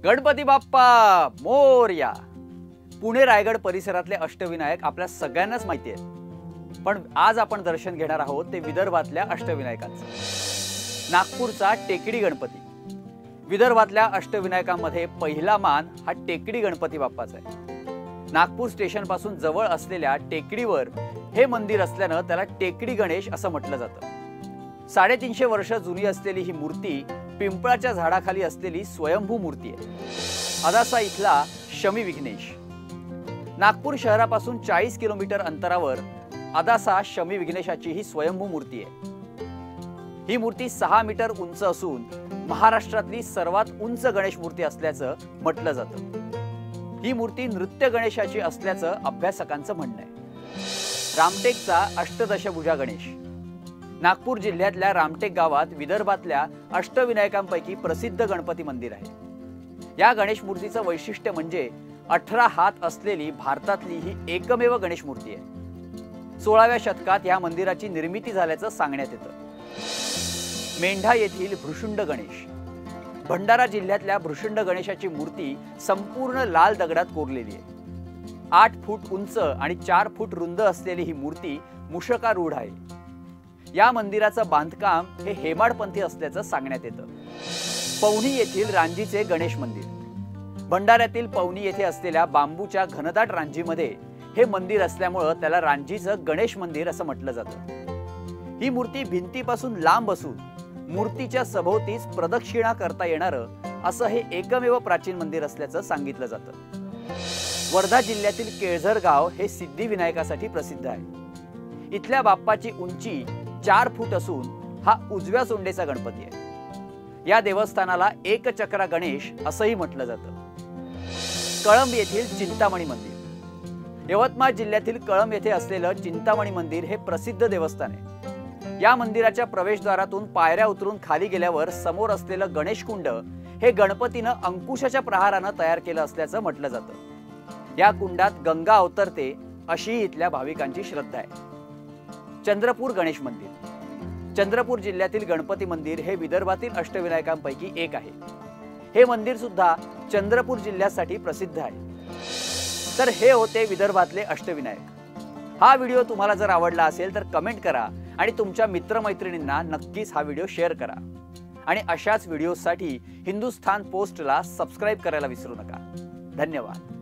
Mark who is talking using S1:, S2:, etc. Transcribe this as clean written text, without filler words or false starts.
S1: गणपती बाप्पा मोरया। पुणे रायगड परिसरातले अष्टविनायक आपल्या सगळ्यांनाच माहिती आहेत, पण आज आपण दर्शन घेणार आहोत ते विदर्भातल्या अष्टविनायकांचं। नागपूरचा टेकडी गणपती। विदर्भातल्या अष्टविनायकांमध्ये पहिला मान हा टेकडी गणपती बाप्पाचा आहे। नागपूर स्टेशन पासून जवळ असलेल्या टेकडीवर हे मंदिर असल्यानं त्याला टेकडी गणेश असं म्हटलं जातं। 350 वर्ष जुनी असलेली ही मूर्ती पिंपळाच्या झाडाखाली असलेली स्वयंभू मूर्ती आहे। अदासा इथला शमी विघ्नेश। नागपूर शहरापासून 40 किलोमीटर अंतरावर अदासा शमी विघ्नेशाची ही स्वयंभू मूर्ती आहे। ही मूर्ती 6 मीटर उंच असून महाराष्ट्रातली सर्वात उंच गणेश मूर्ती असल्याचं म्हटलं जातं। ही मूर्ती नृत्य गणेशाची असल्याचं अभ्यासकांचं म्हणणं आहे। रामटेकचा अष्टदशभुजा गणेश। नागपूर जिल्ह्यातल्या रामटेक गावात विदर्भातल्या अष्टविनायकांपैकी प्रसिद्ध गणपती मंदिर आहे। या गणेश मूर्तीचं वैशिष्ट्य म्हणजे 18 हात असलेली भारतातली ही एकमेव गणेश मूर्ती आहे। 16व्या शतकात या मंदिराची निर्मिती झाल्याचं सांगण्यात येतं। मेंढा येथील भृशुंड गणेश। भंडारा जिल्ह्यातल्या भृशुंड गणेशाची मूर्ती संपूर्ण लाल दगडात कोरलेली आहे। 8 फूट उंच आणि 4 फूट रुंद असलेली ही मूर्ती मूषकारूढ आहे। या मंदिराचं बांधकाम हे हेमाडपंथी असल्याचं सांगण्यात येतं। पवनी येथील रांजीचे गणेश मंदिर। भंडाऱ्यातील पवनी येथे असलेल्या बांबूच्या घनदाट रांजीमध्ये हे मंदिर असल्यामुळे त्याला रांजीचं गणेश मंदिर असं म्हटलं जातं। ही मूर्ती भिंतीपासून लांब असून मूर्तीच्या सभोवतीच प्रदक्षिणा करता येणारं असं हे एकमेव प्राचीन मंदिर असल्याचं सांगितलं जातं। वर्धा जिल्ह्यातील केळझर गाव हे सिद्धिविनायकासाठी प्रसिद्ध आहे। इथल्या बाप्पाची उंची 4 फूट असून हा उजव्या सोंडेचा गणपती आहे। या देवस्थानाला एकचक्रा गणेश असंही म्हटलं जातं। कळंब येथील चिंतामणी मंदिर। यवतमाळ जिल्ह्यातील कळंब येथे असलेलं चिंतामणी मंदिर हे प्रसिद्ध देवस्थान आहे। या मंदिराच्या प्रवेशद्वारातून पायऱ्या उतरून खाली गेल्यावर समोर असलेलं गणेशकुंड हे गणपतीनं अंकुशाच्या प्रहारानं तयार केलं असल्याचं म्हटलं जातं। या कुंडात गंगा अवतरते अशी इथल्या भाविकांची श्रद्धा आहे। चंद्रपूर गणेश मंदिर। चंद्रपूर जिल्ह्यातील गणपती मंदिर हे विदर्भातील अष्टविनायकांपैकी एक आहे। हे मंदिर सुद्धा चंद्रपूर जिल्ह्यासाठी प्रसिद्ध आहे। तर हे होते विदर्भातले अष्टविनायक। हा व्हिडिओ तुम्हाला जर आवडला असेल तर कमेंट करा आणि तुमच्या मित्रमैत्रिणींना नक्कीच हा व्हिडिओ शेअर करा। आणि अशाच व्हिडिओसाठी हिंदुस्थान पोस्टला सबस्क्राइब करायला विसरू नका। धन्यवाद।